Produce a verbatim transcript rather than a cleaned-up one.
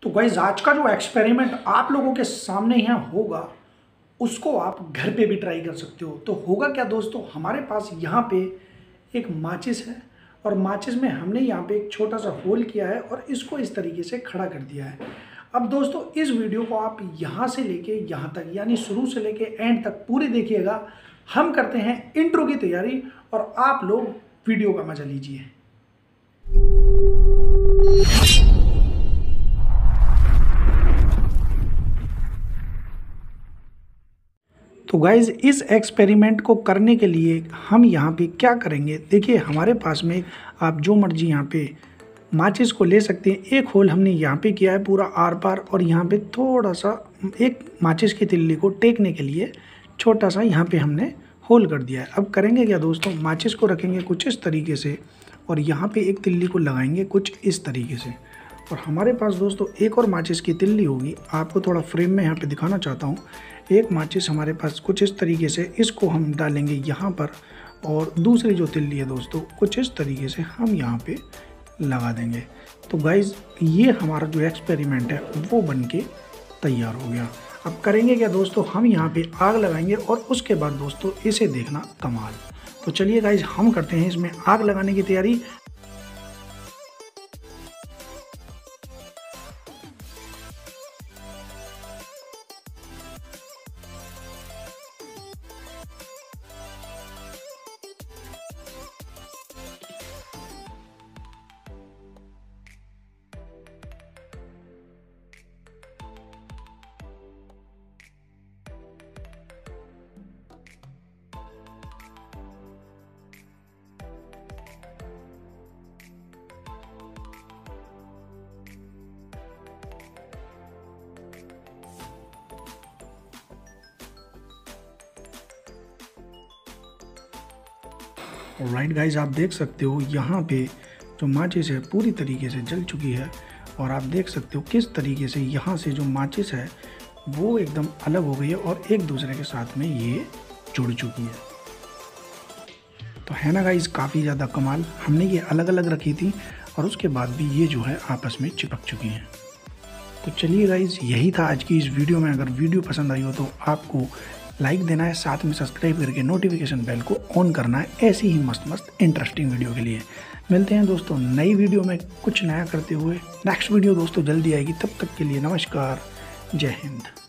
तो गाइस आज का जो एक्सपेरिमेंट आप लोगों के सामने यहाँ होगा उसको आप घर पे भी ट्राई कर सकते हो। तो होगा क्या दोस्तों, हमारे पास यहाँ पे एक माचिस है और माचिस में हमने यहाँ पे एक छोटा सा होल किया है और इसको इस तरीके से खड़ा कर दिया है। अब दोस्तों इस वीडियो को आप यहाँ से लेके यहाँ तक यानी शुरू से लेके एंड तक पूरी देखिएगा। हम करते हैं इंट्रो की तैयारी और आप लोग वीडियो का मजा लीजिए। तो गाइज़ इस एक्सपेरिमेंट को करने के लिए हम यहाँ पे क्या करेंगे, देखिए हमारे पास में आप जो मर्जी यहाँ पे माचिस को ले सकते हैं। एक होल हमने यहाँ पे किया है पूरा आर पार और यहाँ पे थोड़ा सा एक माचिस की तिल्ली को टेकने के लिए छोटा सा यहाँ पे हमने होल कर दिया है। अब करेंगे क्या दोस्तों, माचिस को रखेंगे कुछ इस तरीके से और यहाँ पे एक तिल्ली को लगाएंगे कुछ इस तरीके से। और हमारे पास दोस्तों एक और माचिस की तिल्ली होगी, आपको थोड़ा फ्रेम में यहाँ पे दिखाना चाहता हूँ। एक माचिस हमारे पास कुछ इस तरीके से, इसको हम डालेंगे यहाँ पर और दूसरी जो तिल्ली है दोस्तों कुछ इस तरीके से हम यहाँ पे लगा देंगे। तो गाइज़ ये हमारा जो एक्सपेरिमेंट है वो बन के तैयार हो गया। अब करेंगे क्या दोस्तों, हम यहाँ पे आग लगाएंगे और उसके बाद दोस्तों इसे देखना कमाल। तो चलिए गाइज़ हम करते हैं इसमें आग लगाने की तैयारी। राइट गाइज आप देख सकते हो यहाँ पे जो माचिस है पूरी तरीके से जल चुकी है और आप देख सकते हो किस तरीके से यहाँ से जो माचिस है वो एकदम अलग हो गई है और एक दूसरे के साथ में ये जुड़ चुकी है। तो है ना गाइज काफ़ी ज़्यादा कमाल। हमने ये अलग अलग रखी थी और उसके बाद भी ये जो है आपस में चिपक चुकी हैं। तो चलिए गाइज यही था आज की इस वीडियो में। अगर वीडियो पसंद आई हो तो आपको लाइक देना है, साथ में सब्सक्राइब करके नोटिफिकेशन बेल को ऑन करना है ऐसी ही मस्त मस्त इंटरेस्टिंग वीडियो के लिए। मिलते हैं दोस्तों नई वीडियो में कुछ नया करते हुए। नेक्स्ट वीडियो दोस्तों जल्दी आएगी, तब तक के लिए नमस्कार, जय हिंद।